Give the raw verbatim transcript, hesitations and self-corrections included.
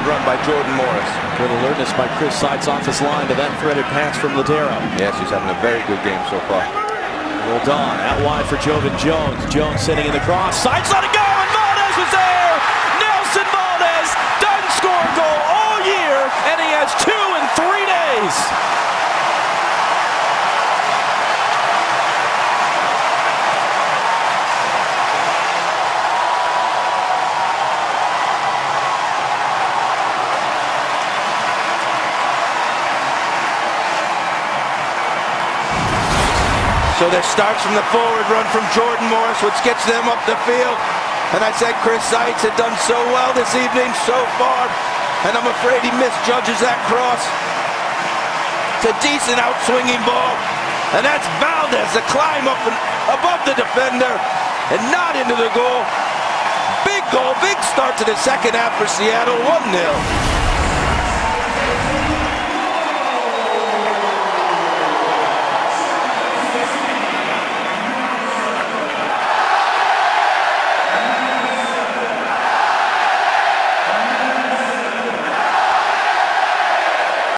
run by Jordan Morris. Good alertness by Chris Seitz off his line to that threaded pass from Ladero. Yes, he's having a very good game so far. Rolled on, out wide for Jovan Jones. Jones sitting in the cross. Seitz let it go, and Valdez was there! Nelson Valdez doesn't score a goal all year, and he has two in three days. So that starts from the forward run from Jordan Morris, which gets them up the field. And I said Chris Seitz had done so well this evening so far, and I'm afraid he misjudges that cross. It's a decent out-swinging ball, and that's Valdez to climb up and above the defender and not into the goal. Big goal, big start to the second half for Seattle, one nil.